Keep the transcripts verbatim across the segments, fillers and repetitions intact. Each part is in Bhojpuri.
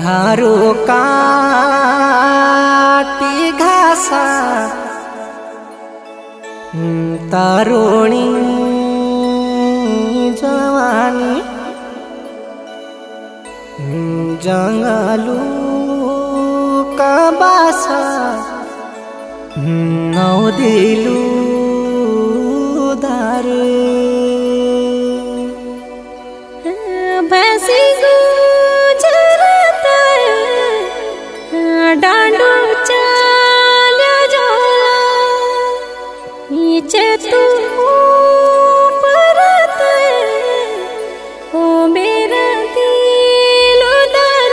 अंधारो काटी घासा तरुणी जवानी जंगलू का बासा नौदिलू दारू भैंसी गुजरता डांडू चाल जाला नीचे तू परत ओ मेरा दिल उधर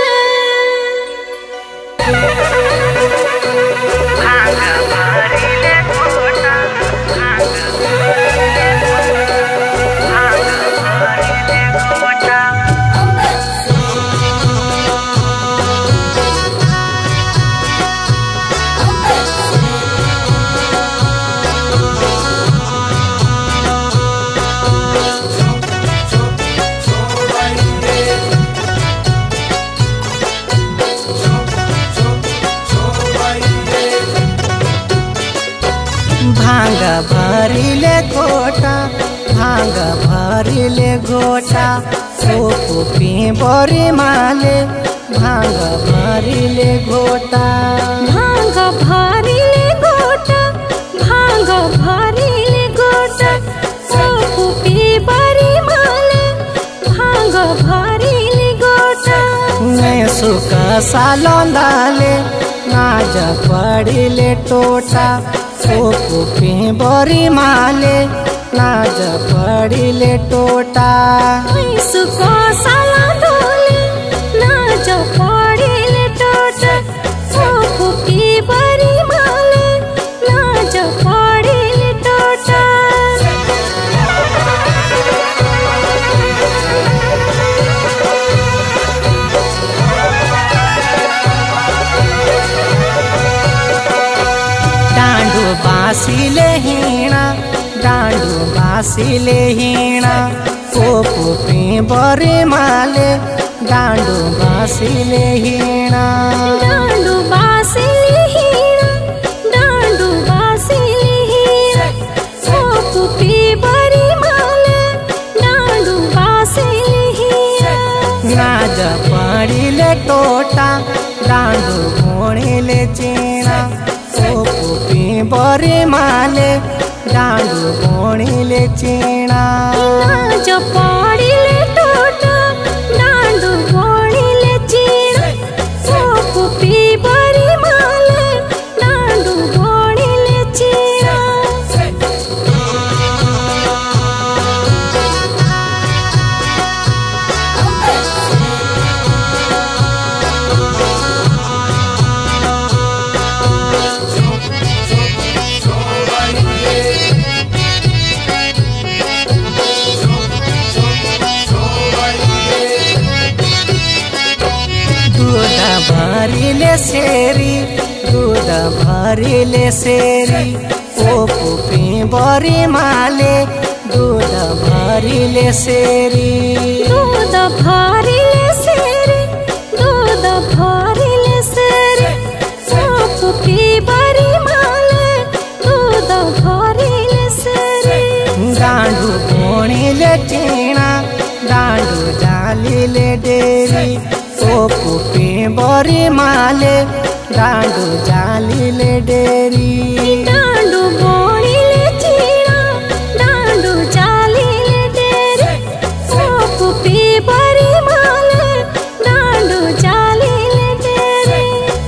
भांग भरिले घोटा भांग भरिले घोटा सोपो पिंबरी माले भांग भरिले घोटा भांग भरिले घोटा भांग भरिले घोटा सोपो पिंबरी माले भांग भरिले घोटा मैं सुख सालोंदाले नाज पड़िले टोटा सोपो पिंबरी माले नाज पड़िले टोटा सुख साला डोले नाज पड़िले टोटा सोपो पिंबरी माले नाज पड़िले टोटा डांडू बासिले हीणा डांडू बासिले हीणा सोपो पिंबरी माले डांडू बासिले हीणा डांडू बासिले हीणा डांडू बासिले हीणा सोपो पिंबरी माले डांडू बासिले हीणा नाज पड़िले टोटा डांडू भोणिले चीणा सोपो पिंबरी माले डांडू भोणिले चीणा नाज पड़िले टोटा डांडू भोणिले चीणा सोपो पिंबरी माले डांडू भोणिले चीणा दूध भरिले सेरी दूध भरिले सेरी सोपो पिंबरी माले दूध भरिले सेरी दूध भरिले सेरी दूध भरिले सेरी सोपो पिंबरी माले दूध भरिले सेरी डांडू भोणिले चीणा डांडू जालिले डेरी सोपो पिंबरी माले डांडू जालिले डेरी डांडू भोणिले चीणा डांडू जालिले डेरी सोपो पिंबरी माले डांडू जालिले डेरी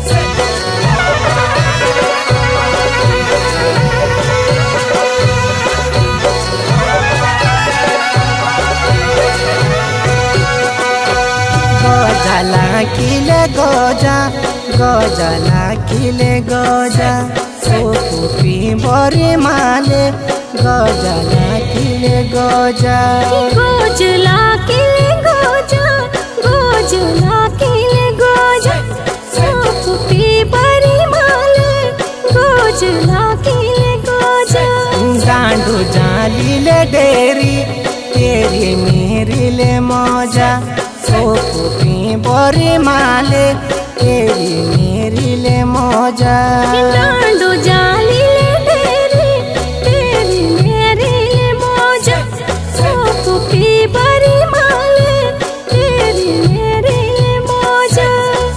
गजला किले गजा गजला किले गजा सोपो पिंबरी माले गजला किले गजा गोजला किले गोजा गोजला किले गोजा सोपो पिंबरी माले गोजला किले गोजा डांडू जालिले डेरी तेरी मेरी ले मौजा सोपो बरी माले तेरी मेरी ले मौजा डांडू जाली ले तेरी तेरी मेरी ले मौजा सोपुपी बरी माले तेरी मेरी ले मौजा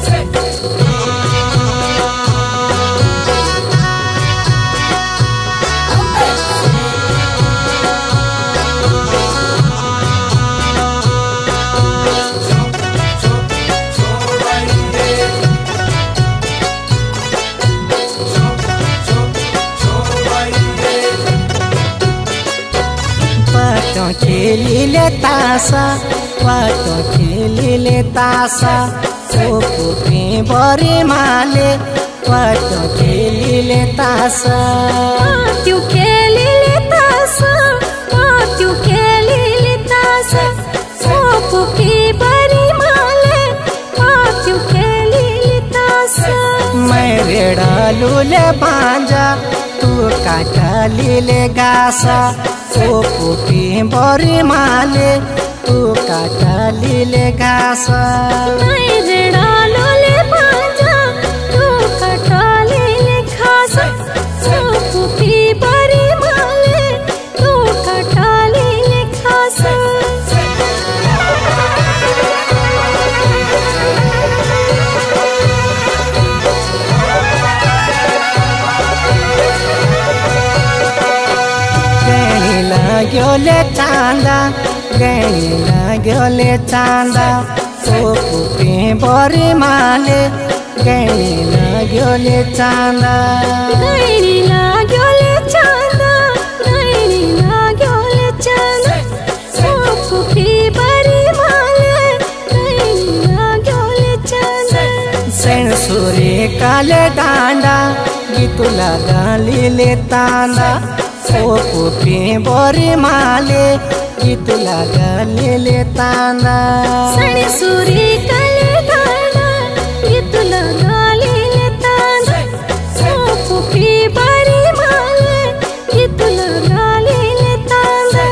पाटो खेली ले तासा पाटो खेली ले तासा सोपुपी बरी माले पाटो खेली ले तासा पात्यु खेली ले तासा पात्यु खेली ले तासा सोपुपी बरी माले पात्यु खेली ले तासा मैं रेड़ालू ले बांजा तू काटली ले गासा सोपुपी बरी माले तू काटली ले घासा मैं रेड़ालू ले बांजा तू काटली ले घासा सोपुपी बरी माले तू काटली ले घासा लाग्योले चांदा गणी लाग्योले चांदा सोपुपी बरी माले गणी लाग्योले चांदा गणी लाग्योले चांदा गणी लाग्योले चांदा सोपुपी बरी माले गणी लाग्योले चांदा सेणसुरी काले डांडा गीतुला गाली ले तांदा सोपुपी बरी माले गीतुला गाली ले तांदा सणसुरी काले डांडा गीतुला गाली ले तांदा सोपुपी बरी माले गीतुला गाली ले तांदा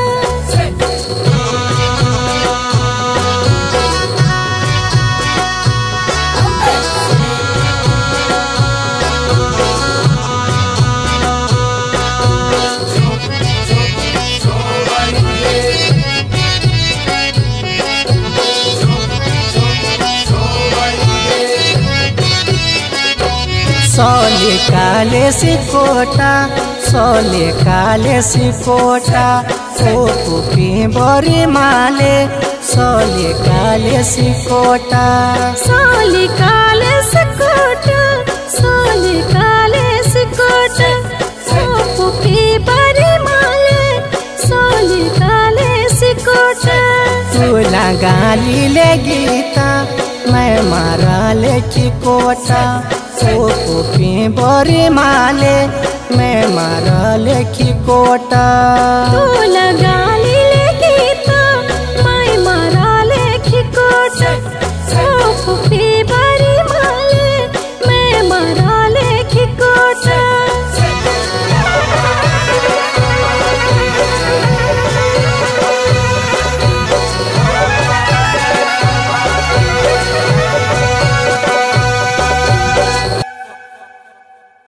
सोले काले सिकोटा सोले काले सिकोटा सोपुपी बरी माले सोले काले सिकोटा सोली काले सिकोटा सोली काले सिकोटा सोपुपी बरी माले सोली काले सिकोटा तुला गाली ले गीता मैं मारा ले चिकोटा सोपुपी बरी माले मैं मारा ले चिकोटा तू लगा